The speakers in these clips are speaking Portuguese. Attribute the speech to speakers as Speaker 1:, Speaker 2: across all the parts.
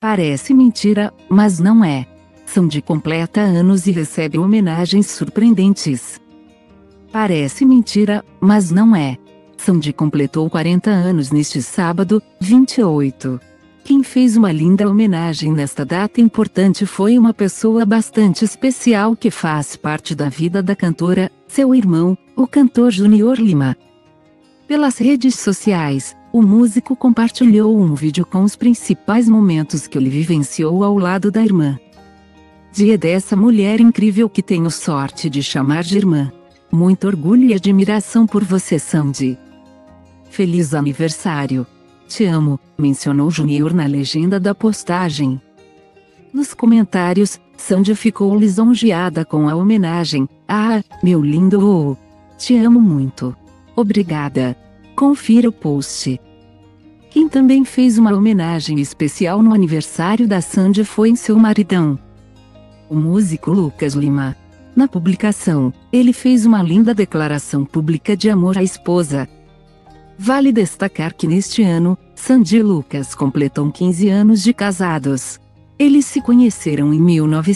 Speaker 1: Parece mentira, mas não é. Sandy completa anos e recebe homenagens surpreendentes. Parece mentira, mas não é. Sandy completou 40 anos neste sábado, 28. Quem fez uma linda homenagem nesta data importante foi uma pessoa bastante especial que faz parte da vida da cantora, seu irmão, o cantor Junior Lima. Pelas redes sociais, o músico compartilhou um vídeo com os principais momentos que ele vivenciou ao lado da irmã. Dia dessa mulher incrível que tenho sorte de chamar de irmã. Muito orgulho e admiração por você, Sandy. Feliz aniversário. Te amo, mencionou Junior na legenda da postagem. Nos comentários, Sandy ficou lisonjeada com a homenagem. Ah, meu lindo! Te amo muito. Obrigada. Confira o post. Quem também fez uma homenagem especial no aniversário da Sandy foi seu maridão, o músico Lucas Lima. Na publicação, ele fez uma linda declaração pública de amor à esposa. Vale destacar que neste ano, Sandy e Lucas completam 15 anos de casados. Eles se conheceram em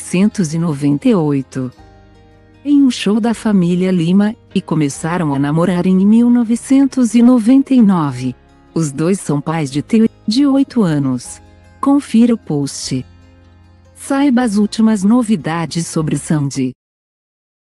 Speaker 1: 1998. Em um show da família Lima, e começaram a namorar em 1999. Os dois são pais de 8 anos. Confira o post. Saiba as últimas novidades sobre Sandy.